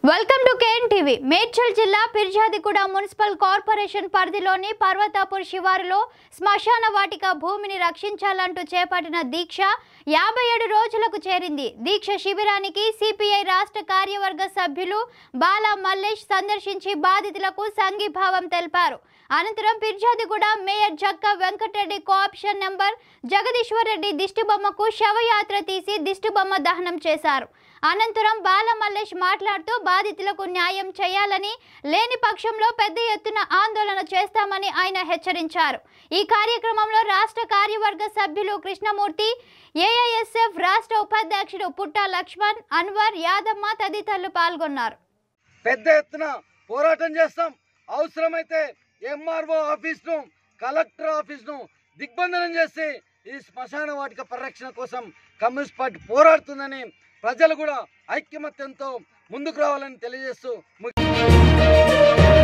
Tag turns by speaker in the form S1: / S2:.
S1: Welcome to KN TV. Medchal జిల్లా Peerzadiguda municipal corporation పరిధిలోని పర్వతాపూర్ శివారులో శ్మశాన వాటిక భూమిని రక్షించాలంటూ చేపట్టిన దీక్ష 57 రోజులకు చేరింది. దీక్ష శిబిరానికి సిపిఐ రాష్ట్ర కార్యవర్గ సభ్యులు బాలా మల్లేష్ సందర్శించి బాధితులకు సంఘీభావం తెలిపారు. అనంతరం Peerzadiguda mayor Jakka Venkatareddy co-option member Jagadeeshwar Reddy దిష్టిబొమ్మకు శవయాత్ర తీసి దిష్టిబొమ్మ దహనం చేశారు. అనంతరం బాలా మల్లేష్ మాట్లాడుతూ బాధితులకు న్యాయం చేయాలని, లేని పక్షంలో పెద్ద ఎత్తున ఆందోళన చేస్తామని ఆయన హెచ్చరించారు. ఈ కార్యక్రమంలో రాష్ట్ర కార్యవర్గ సభ్యులు కృష్ణమూర్తి, ఏఐఎస్ఎఫ్ రాష్ట్ర ఉపాధ్యక్షుడు పుట్ట లక్ష్మణ్, అన్వర్, యాదమ్మ తదితరులు పాల్గొన్నారు.
S2: పెద్ద ఎత్తున పోరాటం చేస్తాం. అవసరమైతే ఎంఆర్ఓ ఆఫీస్ను, కలెక్టర్ ఆఫీస్ను దిగ్బంధనం చేసి ఈ శ్మశాన వాటిక పరిరక్షణ కోసం కమ్యూనిస్ట్ పార్టీ పోరాడుతుందని ప్రజలు కూడా ఐక్యమత్యంతో ముందుకు రావాలని తెలియజేస్తూ